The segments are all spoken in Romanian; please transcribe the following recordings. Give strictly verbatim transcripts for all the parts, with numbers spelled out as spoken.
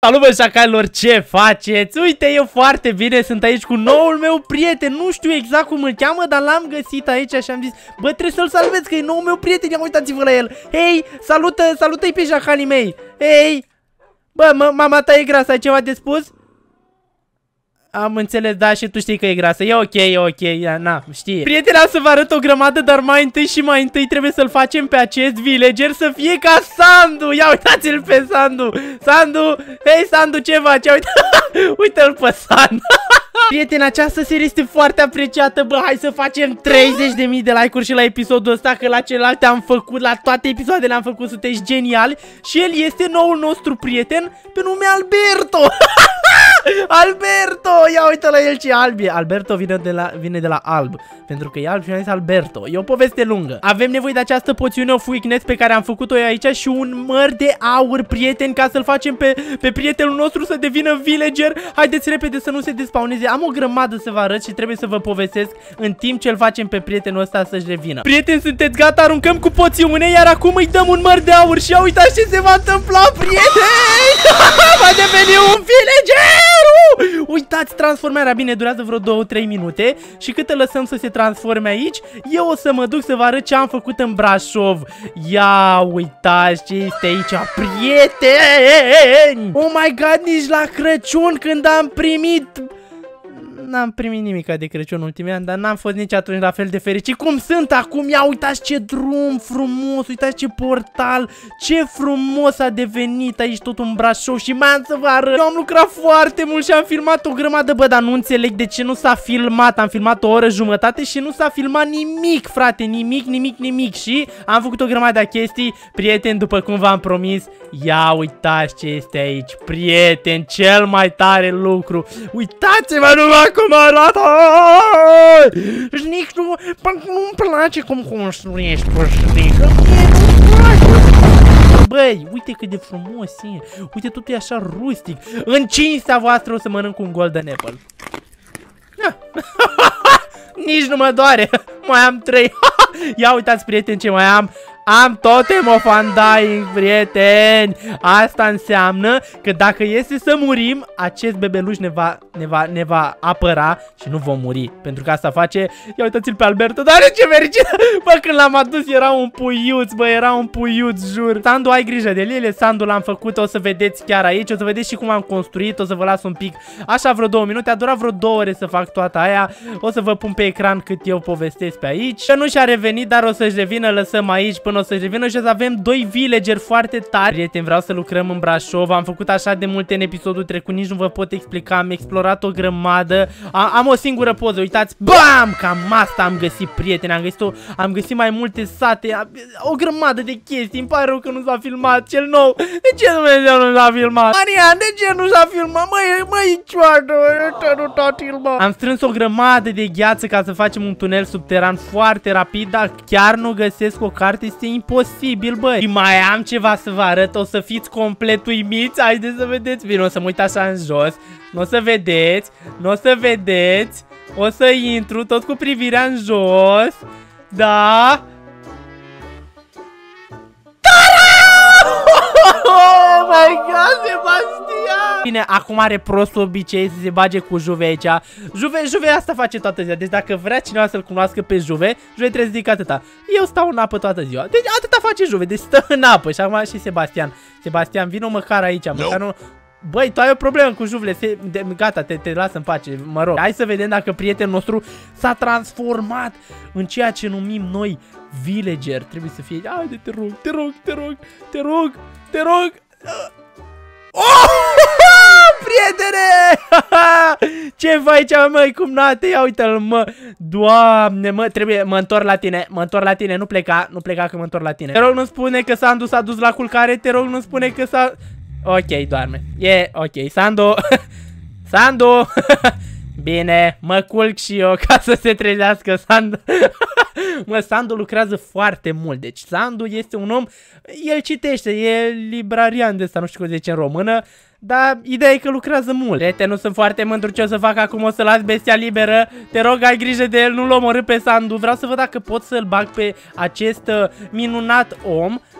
Salut, bă, șacalilor, ce faceți? Uite, eu foarte bine, sunt aici cu noul meu prieten. Nu știu exact cum îl cheamă, dar l-am găsit aici și am zis, bă, trebuie să-l salvez, că e noul meu prieten. Ia uitați-vă la el. Hei, salută, salută-i pe șacalii mei. Hei, bă, mama ta e grasă, ai ceva de spus? Am înțeles, da, și tu știi că e grasă. E ok, e ok, na, știe. Prietena, să vă arăt o grămadă, dar mai întâi și mai întâi trebuie să-l facem pe acest villager să fie ca Sandu. Ia uitați-l pe Sandu. Sandu, hei Sandu, ce faci? Uite, uite-l pe Sandu. Prietena, această serie este foarte apreciată. Bă, hai să facem treizeci de mii de like-uri și la episodul ăsta, că la celelalte am făcut, la toate episoadele am făcut, sunteți geniali. Și el este noul nostru prieten pe nume Alberto. Alberto! Ia uite la el ce alb e. Alberto vine de la, vine de la alb, pentru că e alb și mi-a zis Alberto. E o poveste lungă. Avem nevoie de această poțiune of weakness pe care am făcut-o eu aici și un măr de aur, prieten, ca să-l facem pe, pe prietenul nostru să devină villager. Haideți repede să nu se despawneze. Am o grămadă să vă arăt și trebuie să vă povestesc în timp ce îl facem pe prietenul ăsta să-și revină. Prieteni, sunteți gata? Aruncăm cu poțiune, iar acum îi dăm un măr de aur și ia uitați ce se va întâmpla, prieteni! Va deveni un villager! Uitați transformarea, bine, durează vreo două trei minute. Și cât îl lăsăm să se transforme aici, eu o să mă duc să vă arăt ce am făcut în Brașov. Ia uitați ce este aici, prieteni! Oh my god, nici la Crăciun, când am primit... N-am primit nimica de Crăciun ultimii ani, dar n-am fost nici atunci la fel de fericit cum sunt acum. Ia uitați ce drum frumos, uitați ce portal, ce frumos a devenit aici tot un Brașov. Și mai am să vă arăt, eu am lucrat foarte mult și am filmat o grămadă, bă, dar nu înțeleg de ce nu s-a filmat. Am filmat o oră jumătate și nu s-a filmat nimic, frate, nimic, nimic, nimic. Și am făcut o grămadă de chestii, prieteni, după cum v-am promis. Ia uitați ce este aici, prieten, cel mai tare lucru. Uitați-vă numai cum arată! Și nici nu, nu-mi place cum construiești, pășnică. Băi, uite cât de frumos e. Uite, totul e așa rustic. În cinstea voastră o să mănânc un golden apple. Nici nu mă doare. Mai am trei. Ia uitați, prieteni, ce mai am. Am Totem of Undying, prieteni. Asta înseamnă că dacă este să murim, acest bebeluș ne va, ne va, ne va apăra și nu vom muri. Pentru că asta face... Ia uitați-l pe Alberto, dar ce fericit. Bă, când l-am adus era un puiuț, bă, era un puiuț, jur. Sandu, ai grijă de ele, Sandu l-am făcut, o să vedeți chiar aici, o să vedeți și cum am construit, o să vă las un pic, așa vreo două minute, a durat vreo două ore să fac toată aia. O să vă pun pe ecran cât eu povestesc pe aici. Că nu și-a revenit, dar o să-și revină, lăsăm aici până o să-și revină și o să avem doi villageri foarte tari. Prieteni, vreau să lucrăm în Brașov, am făcut așa de multe în episodul trecut, nici nu vă pot explica, am explorat o grămadă. A am o singură poză, uitați, bam, cam asta am găsit, prieteni, am găsit, o, am găsit mai multe sate, o grămadă de chestii, îmi pare rău că nu s-a filmat cel nou. De ce Dumnezeu nu s-a filmat? Marian, de ce nu s-a filmat? Măi, măi, cioară, nu s-a filmat. Am strâns o grămadă de gheață ca să facem un tunel subteran foarte rapid, dar chiar nu găsesc o carte, este imposibil, băi. Și mai am ceva să vă arăt, o să fiți complet uimiți, haideți să vedeți. Bine, o să mă uit așa în jos, nu o să vedeți, nu o să vedeți, o să intru tot cu privirea în jos, da. Oh my god, Sebastian! Bine, acum are prostul obicei să se bage cu Juve aici. Juve, Juve asta face toată ziua. Deci dacă vrea cineva să-l cunoască pe Juve, Juve trebuie să zică atâta. Eu stau în apă toată ziua. Deci atâta face Juve, deci stă în apă. Și acum și Sebastian. Sebastian, vină măcar aici, măcar nu... Băi, tu ai o problemă cu Juvle, se... de... gata, te, te las în pace, mă rog. Hai să vedem dacă prietenul nostru s-a transformat în ceea ce numim noi villager. Trebuie să fie... Haide, te rog, te rog, te rog, te rog, te rog. Oh! Prietene! Ce faci aici, măi, cum nate? Ia uite-l, mă. Doamne, mă, trebuie, mă întorc la tine, mă întorc la tine, nu pleca, nu pleca că mă întorc la tine. Te rog, nu spune că Sandu s-a dus la culcare, te rog, nu spune că s-a... Ok, doarme. E, ok, Sandu. Sandu. Bine, mă culc și eu ca să se trezească Sandu. Mă, Sandu lucrează foarte mult. Deci Sandu este un om, el citește, e librarian de ăsta, nu știu cum se zice în română. Dar ideea e că lucrează mult. Prieteni, nu sunt foarte mândru ce o să fac acum, o să las bestia liberă. Te rog, ai grijă de el, nu-l omorâ pe Sandu. Vreau să văd dacă pot să-l bag pe acest uh, minunat om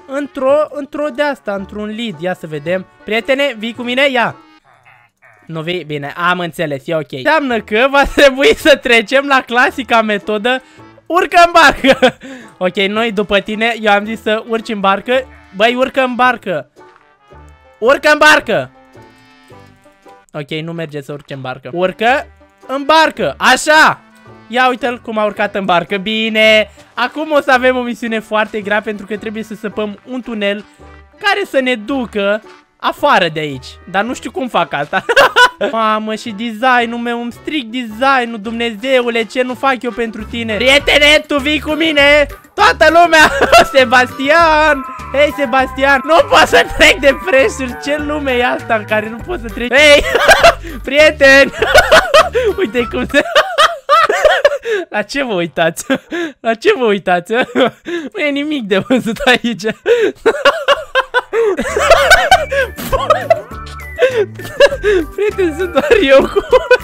într-o, într-o de asta, într-un lead. Ia să vedem. Prietene, vii cu mine? Ia. Nu vii? Bine, am înțeles, e ok. Înseamnă că va trebui să trecem la clasica metodă. Urcă în barcă. Ok, noi după tine, eu am zis să urci în barcă. Băi, urcă în barcă. Urcă în barcă. Ok, nu merge să urce în barcă. Urcă în barcă, așa. Ia uite-l cum a urcat în barcă. Bine, acum o să avem o misiune foarte grea, pentru că trebuie să săpăm un tunel care să ne ducă afară de aici. Dar nu știu cum fac asta. Mamă, și designul meu, îmi stric designul, Dumnezeule, ce nu fac eu pentru tine? Prietene, tu vii cu mine? Toată lumea! Sebastian! Hei, Sebastian, nu pot să trec de pressuri. Ce lume e asta în care nu pot să trec? Hei, prieteni! Uite cum se... La ce vă uitați? La ce vă uitați? Nu e nimic de văzut aici. Prieteni, sunt doar eu cu...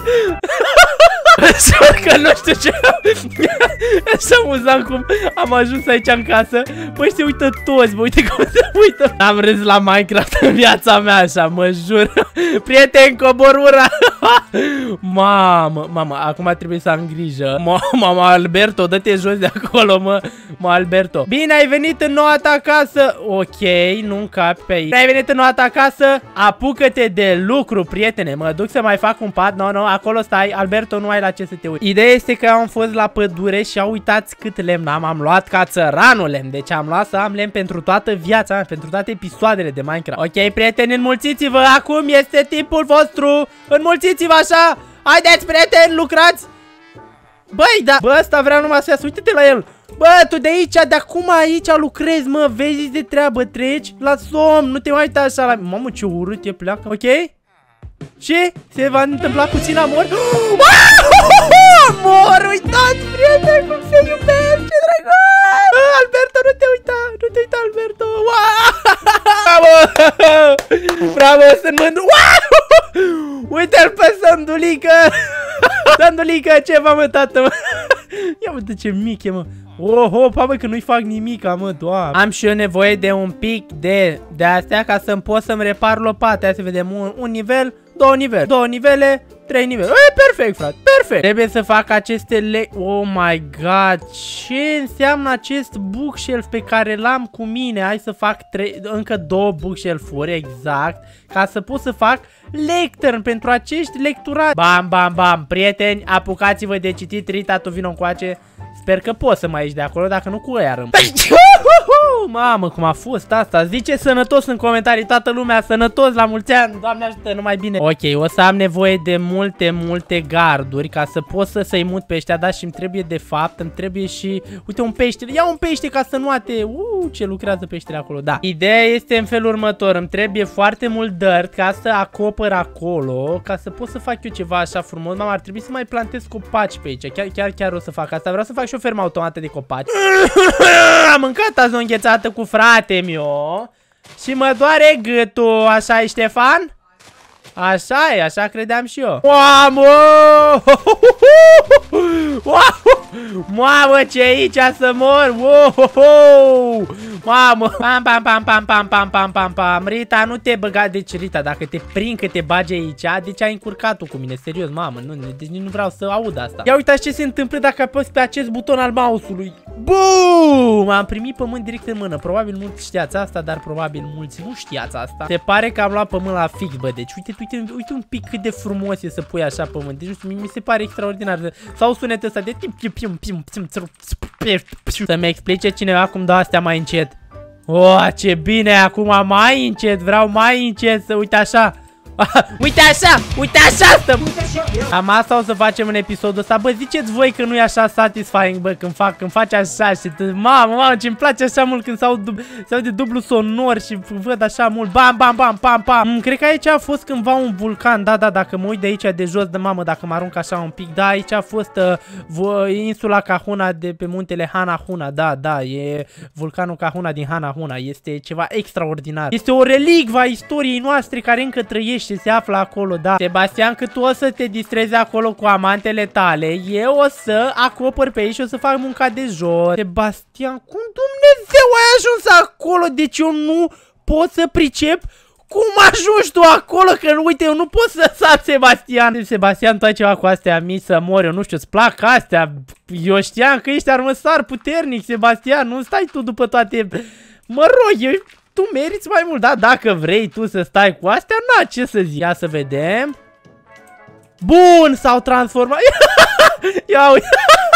Așa că nu știu ce... Așa amuzant cum am ajuns aici în casă. Păi se uită toți, bă, uite cum se uită. Am râs la Minecraft în viața mea așa, mă jur. Prieteni, cobor ura. Mamă, mamă, acum trebuie să am grijă. Mama, Alberto, dă-te jos de acolo, mă. Mă, Alberto. Bine, ai venit în noua ta casă. Ok, nu încapi pe aici. Bine, ai venit în noua ta casă. Apucă-te de lucru, prietene. Mă duc să mai fac un pat. No, no, acolo stai. Alberto, nu ai la ce să te uiți. Ideea este că am fost la pădure și au uitați cât lemn am. Am luat ca țăranul lemn. Deci am luat să am lemn pentru toată viața mea, pentru toate episoadele de Minecraft. Ok, prieteni, înmulțiți-vă. Acum este timpul vostru. Înmulțiți-vă așa. Haideți, prieteni, lucrați. Băi, da. Bă, ăsta vrea numai să iasă. Uite-te la el. Bă, tu de aici, de acum aici lucrezi, mă. Vezi de treabă, treci la somn. Nu te mai uita așa la... Mamă, ce urât e, pleacă. Ok? Și se va întâmpla puțin amor. Amor, uitați, prieteni, cum se iubesc, ce drăguț! Alberto, nu te uita, nu te uita, Alberto. Bravo! Bravo, sunt mândru. Uite-l pe Sandulică. Sandulică, ceva, mă, tată, mă. Ia uite ce mic e, mă. Oh, oh, mă, că nu-i fac nimica, mă, doamne. Am și eu nevoie de un pic de de astea ca să-mi pot să-mi repar lopata. Hai să vedem un, un nivel, două nivele, două nivele, trei nivele. E, perfect, frate, perfect. Trebuie să fac aceste le... Oh my god, ce înseamnă acest bookshelf pe care l-am cu mine? Hai să fac trei, încă două bookshelf-uri, exact, ca să pot să fac lectern pentru acești lecturați. Bam, bam, bam, prieteni, apucați-vă de citit. Rita, tu vino încoace. Sper că poți să mai ieși de acolo, dacă nu cu ăia rămân. Mamă, cum a fost asta. Zice sănătos în comentarii, toată lumea, sănătos, la mulți ani. Doamne ajută, numai bine. Ok, o să am nevoie de multe, multe garduri ca să pot să să-i mut pe ăștia. Dar și îmi trebuie, de fapt, îmi trebuie și... Uite, un pește. Ia un pește ca să nu ate. Uuu, ce lucrează peștele acolo, da. Ideea este în felul următor. Îmi trebuie foarte mult dirt ca să acopăr acolo, ca să pot să fac eu ceva așa frumos. Mama, ar trebui să mai plantez copaci pe aici. Chiar, chiar, chiar o să fac asta. Vreau să fac și o fermă automată de copaci. Am mâncat azi o înghețată cu frate-miu și mă doare gâtul. Așa e, Ștefan? Așa e, așa credeam și eu. Mamă! Mamă, ce aici să mor! Mamă! Pam, pam, pam, pam, pam, pam, pam, pam, pam. Rita, nu te băga. Deci, Rita, dacă te prind că te bagi aici, deci ai încurcat-o cu mine, serios, mamă. Nu, deci nu vreau să aud asta. Ia uitați ce se întâmplă dacă apăs pe acest buton al mouse-ului. Boom! Am primit pământ direct în mână. Probabil mulți știați asta, dar probabil mulți nu știați asta. Se pare că am luat pământ la fix, bă. Deci, uite, uite, uite un pic cât de frumos e să pui așa pământ. Deci, mi se pare extraordinar. Sau sunetul ăsta de tim, tim, tim, tim, tim, tim. Să-mi explice cineva cum dau astea mai încet. Oh, ce bine, acum mai încet, vreau mai încet să uite așa. Uite așa, uite așa stăm. Am asta o să facem în episodul ăsta. Bă, ziceți voi că nu e așa satisfying, bă, când fac, când faci așa și mamă, mamă, ce-mi place așa mult când s-au de dublu sonor și văd așa mult. Bam, bam, bam, pam, pam. Mm, cred că aici a fost cândva un vulcan. Da, da, dacă mă uit de aici de jos, de mamă, dacă mă arunc așa un pic. Da, aici a fost uh, insula Kahuna de pe muntele Hanahuna. Da, da, e vulcanul Kahuna din Hanahuna. Este ceva extraordinar. Este o relicvă a istoriei noastre care încă trăiește ce se află acolo, da. Sebastian, că tu o să te distrezi acolo cu amantele tale, eu o să acopăr pe ei și o să fac munca de jos. Sebastian, cum Dumnezeu ai ajuns acolo? Deci eu nu pot să pricep cum ajungi tu acolo, că uite, eu nu pot să sar, Sebastian. Sebastian, tu ai ceva cu astea mii să mori, eu nu știu, îți plac astea. Eu știam că ești armăsar puternic, Sebastian, nu stai tu după toate... Mă rog, eu... Tu meriți mai mult, da? Dacă vrei tu să stai cu astea, na, ce să zic. Ia să vedem. Bun, s-au transformat. Ia uite.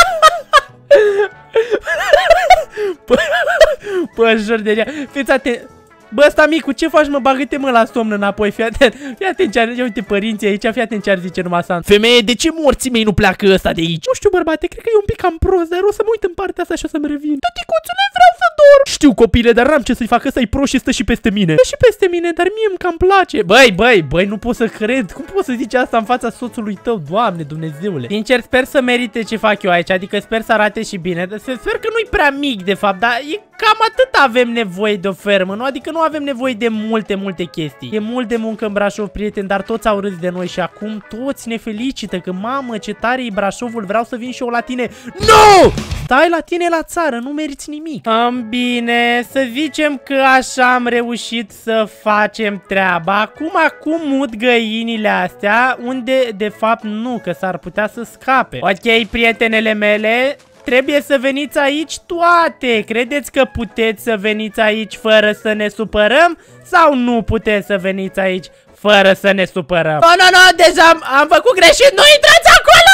Pă, jur de ea. Fiți atent. Bă, ăsta micu, ce faci, mă? Bagă-te, mă, la somn înapoi, fii atent. Fii atent ce ar... Uite, părinții aici, fii atent ce ar zice numai San. Femeie, de ce morții mei nu pleacă ăsta de aici? Nu știu, bărbate, cred că e un pic cam prost, dar o să mă uit în partea asta și o să-mi revin. Tăticuțule, vreau să dorm. Știu, copile, dar n-am ce să-i fac, ăsta e prost și stă și peste mine. Stă și peste mine, dar mie îmi cam place. Băi, băi, băi, nu pot să cred. Cum poți să zici asta în fața soțului tău, Doamne, Dumnezeule? Sincer, sper să merite ce fac eu aici, adică sper să arate și bine. Sper că nu-i prea mic, de fapt, dar e cam atât avem nevoie de o fermă, nu? Adică nu avem nevoie de multe, multe chestii. E mult de muncă în Brașov, prieteni, dar toți au râs de noi și acum toți ne felicită că, mamă, ce tare e Brașovul, vreau să vin și eu la tine. Nu! Stai la tine la țară, nu meriți nimic. Am bine, să zicem că așa am reușit să facem treaba. Acum, acum mut găinile astea, unde, de fapt, nu, că s-ar putea să scape. Ok, prietenele mele, trebuie să veniți aici toate. Credeți că puteți să veniți aici fără să ne supărăm? Sau nu puteți să veniți aici fără să ne supărăm? Nu, nu, nu, deja am, am făcut greșit. Nu intrați acolo!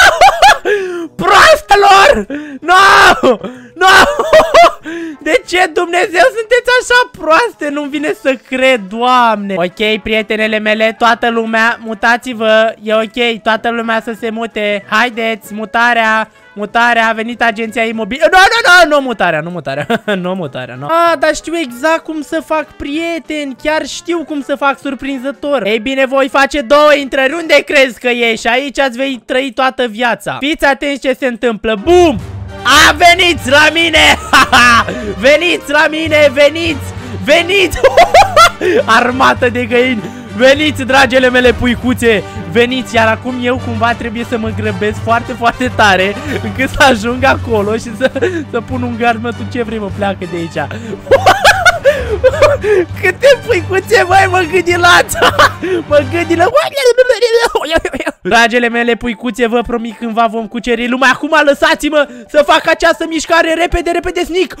Proastelor! Nu! Nu! De ce, Dumnezeu, sunteți așa proaste? Nu-mi vine să cred, Doamne. Ok, prietenele mele, toată lumea, mutați-vă. E ok, toată lumea să se mute. Haideți, mutarea. Mutarea, a venit agenția imobiliară. Nu, nu, nu, nu mutarea, nu mutarea. Nu mutarea, nu. Ah, dar știu exact cum să fac, prieteni. Chiar știu cum să fac surprinzător. Ei bine, voi face două intrări. Unde crezi că ești? Aici ați vei trăi toată viața. Fiți atenți ce se întâmplă. Bum! A, veniți la mine! Veniți la mine, veniți! Veniți! Armată de găini! Veniți, dragele mele puicuțe! Veniți, iar acum eu cumva trebuie să mă grăbesc foarte, foarte tare încât să ajung acolo și să, să pun un gard. Mă, tu ce vrei, mă, pleacă de aici. Câte puicuțe, băi, mă gândilați! Mă gândilă. Dragele mele puicuțe, vă promit, cândva vom cuceri lumea. Acum lăsați-mă să fac această mișcare repede, repede, sneak.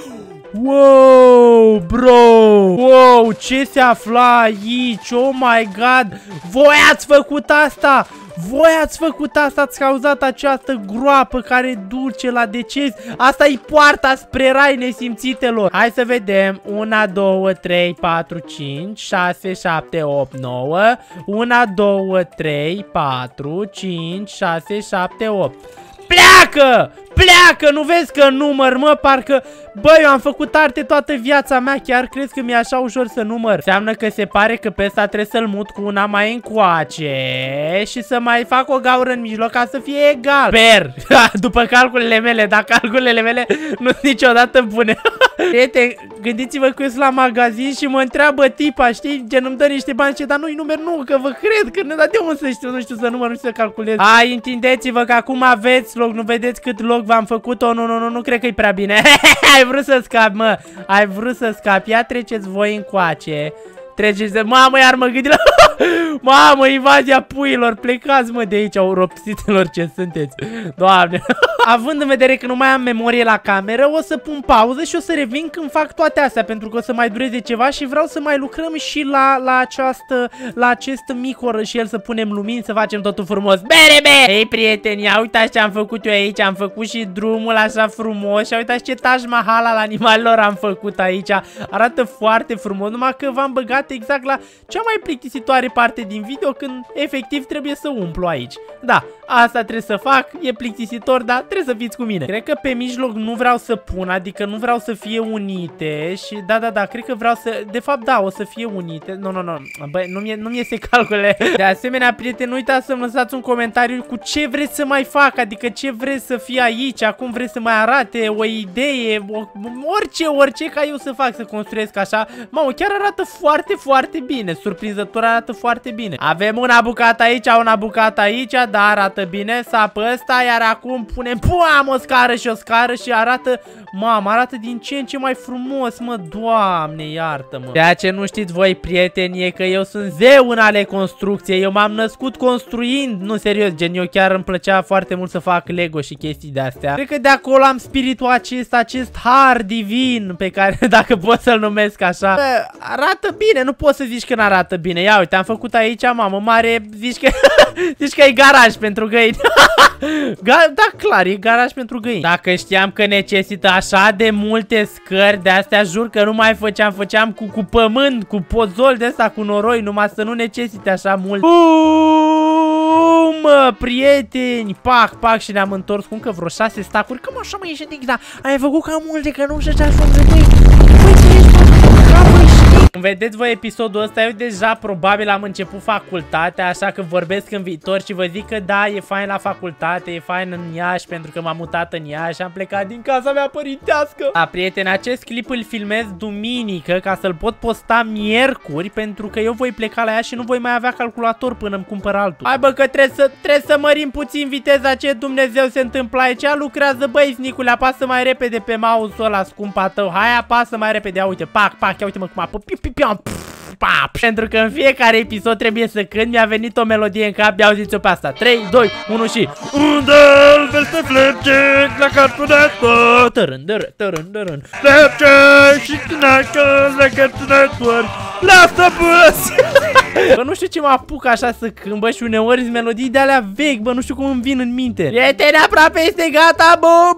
Wow, bro! Wow, ce se afla aici? Oh my god! Voi ați făcut asta! Voi ați făcut asta, ați cauzat această groapă care duce la deces. Asta e poarta spre rai, nesimțitelor. Hai să vedem. unu, doi, trei, patru, cinci, șase, șapte, opt, nouă. unu, doi, trei, patru, cinci, șase, șapte, opt. Pleacă! Pleacă! Nu vezi că număr, mă? Parcă... Băi, eu am făcut arte toată viața mea. Chiar crezi că mi-e așa ușor să număr? Înseamnă că se pare că pe ăsta trebuie să-l mut cu una mai încoace și să mai fac o gaură în mijloc ca să fie egal. Sper! După calculele mele, dar calculele mele nu sunt niciodată bune. Prieteni, gândiți-vă că eu sunt la magazin și mă întreabă tipa, știi? Gen, îmi dă niște bani și dar nu-i numeri, nu, că vă cred, că ne da de unde să știu, nu știu să număr, nu știu să calculez. Hai, întindeți-vă că acum aveți loc, nu vedeți cât loc v-am făcut-o, nu, nu, nu, nu cred că e prea bine. Ai vrut să scapi, mă, ai vrut să scapi, ia treceți voi încoace. Treceți de... Mamă, iar mă gândi la... Mamă, invazia puiilor, plecați, mă, de aici, auropsitelor ce sunteți. Doamne. Având în vedere că nu mai am memorie la cameră, o să pun pauză și o să revin când fac toate astea, pentru că o să mai dureze ceva și vreau să mai lucrăm și la, la această, la acest mic orășel, să punem lumini, să facem totul frumos. Bere, be! Ei, prieteni, ia uitați ce am făcut eu aici, am făcut și drumul așa frumos și uitați ce Taj Mahal al animalelor am făcut aici. Arată foarte frumos, numai că v-am băgat exact la cea mai plictisitoare parte din video, când efectiv trebuie să umplu aici. Da, asta trebuie să fac, e plictisitor, dar trebuie să fiți cu mine. Cred că pe mijloc nu vreau să pun, adică nu vreau să fie unite și da, da, da, cred că vreau să, de fapt da, o să fie unite. Nu, nu, nu, băi, nu-mi nu iese calculele. De asemenea, prieteni, nu uitați să-mi lăsați un comentariu cu ce vreți să mai fac, adică ce vreți să fie aici, acum vreți să mai arate, o idee, o, orice, orice ca eu să fac, să construiesc așa. Mamă, chiar arată foarte foarte, foarte bine. Surprinzător arată foarte bine. Avem una bucată aici, una bucată aici, da, arată bine. Sapă ăsta, iar acum punem, puam, o scară și o scară și arată, mamă, arată din ce în ce mai frumos, mă, Doamne, iartă-mă. Ceea ce nu știți voi, prieteni, e că eu sunt zeu în ale construcției. Eu m-am născut construind, nu, serios, gen, eu chiar îmi plăcea foarte mult să fac Lego și chestii de-astea. Cred că de acolo am spiritul acesta, acest har divin, pe care, dacă pot să-l numesc așa, arată bine, nu poți să zici că n-arată bine. Ia uite, am făcut aici, mamă, mare, zici că, zici că e garaj pentru găini. Da, clar, e garaj pentru găini. Dacă știam că necesită așa de multe scări de-astea, jur că nu mai făceam, făceam cu, cu pământ, cu pozol de ăsta, cu noroi, numai să nu necesite așa mult. Uuu, mă, prieteni, pac, pac, și ne-am întors cu încă vreo șase stacuri. Cam așa mă ieși, da, ai făcut cam multe, că nu știu ce-ar vedeți voi episodul ăsta, eu deja probabil am început facultatea, așa că vorbesc în viitor și vă zic că da, e fain la facultate, e fain în Iași, pentru că m-am mutat în Iași, am plecat din casa mea părintească. Da, prieteni, acest clip îl filmez duminică ca să-l pot posta miercuri, pentru că eu voi pleca la Iași și nu voi mai avea calculator până îmi cumpăr altul. Hai bă, că trebuie să, trebuie să mărim puțin viteza, ce Dumnezeu se întâmplă aici, lucrează, băi, Snicule, apasă mai repede pe mouse-ul ăla scumpa tău, hai apasă mai repede, ia uite, pac, pac, ia uite mă cum apă, piu, piu, piu, pap. Pentru că în fiecare episod trebuie să cânt, mi-a venit o melodie în cap, ia auziți-o pe asta. trei, doi, unu și Unde-l veste Flapjack la Cartoon Network? Tărân, dărân, tărân, dărân Flapjack și Knuckles la Cartoon Network. Lasă băs! Bă, nu știu ce mă apuc așa să cânt, bă, și uneori sunt melodii de alea vechi, bă, nu știu cum îmi vin în minte. Prieteni, aproape este gata, bă!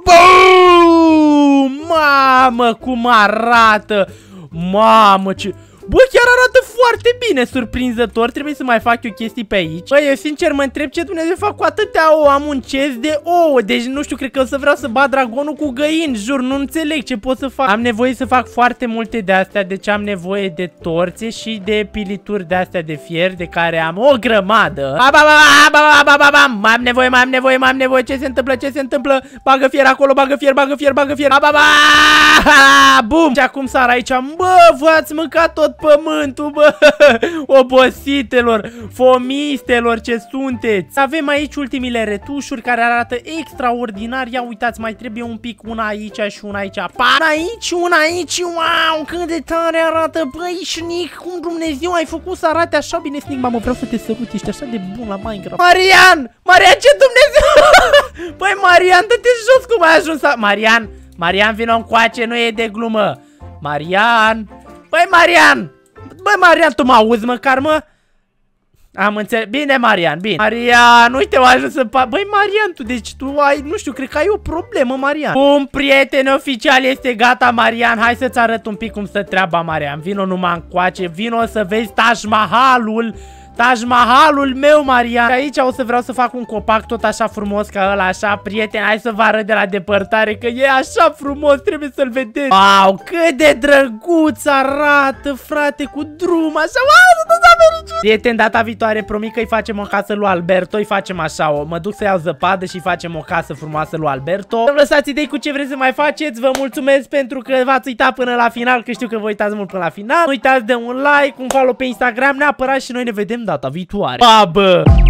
Bum! Mamă, cum arată! Mamă, ce... Bă, chiar arată foarte bine, surprinzător. Trebuie să mai fac eu chestii pe aici. Bă, eu sincer mă întreb ce Dumnezeu fac cu atâtea ouă. Am un chest de ouă. Deci nu știu, cred că o să vreau să bat dragonul cu găini. Jur, nu înțeleg ce pot să fac. Am nevoie să fac foarte multe de astea. Deci am nevoie de torțe și de pilituri de astea de fier, de care am o grămadă. Ba, ba, ba, ba, ba, ba, ba. Mai am nevoie, mai am nevoie, mai am nevoie. Ce se întâmplă, ce se întâmplă? Bagă fier acolo, bagă fier, bagă fier, bagă fier. Ba, ba, ba. Bum. Și acum sar aici. Bă, v-ați mâncat tot pământul, bă, obositelor, fomistelor ce sunteți. Avem aici ultimile retușuri care arată extraordinar. Ia uitați, mai trebuie un pic, una aici și una aici. Una aici, una aici, wow, cât de tare arată, băi, Snic, cum Dumnezeu ai făcut să arate așa bine, Snic, mamă, vreau să te sărut, ești așa de bun la Minecraft. Marian, Marian, ce Dumnezeu, băi, Marian, dă-te jos, cum ai ajuns a... Marian, Marian, vino încoace, nu e de glumă. Marian, băi, Marian! Băi, Marian, tu mă auzi măcar, mă? Am înțeles. Bine, Marian, bine. Marian, uite, o ajuns să... Băi, Marian, tu, deci tu ai, nu știu, cred că ai o problemă, Marian. Un prieten oficial este gata, Marian. Hai să-ți arăt un pic cum stă treaba, Marian. Vino numai încoace, vino să vezi Taj Mahalul. Taj Mahalul meu, Marian. Aici o să vreau să fac un copac tot așa frumos ca ăla, așa, prieten. Hai să vă arăt de la depărtare că e așa frumos, trebuie să-l vedeți. Wow, cât de drăguț arată, frate, cu drum, așa. Wow, prieten, data viitoare promit că îi facem o casă lui Alberto. Îi facem așa, o, mă duc să iau zăpadă și îi facem o casă frumoasă lui Alberto. Să-mi lăsați idei cu ce vreți să mai faceți. Vă mulțumesc pentru că v-ați uitat până la final, că știu că vă uitați mult până la final. Nu uitați de un like, un follow pe Instagram, neapărat, și noi ne vedem data viitoare. Pa, bă!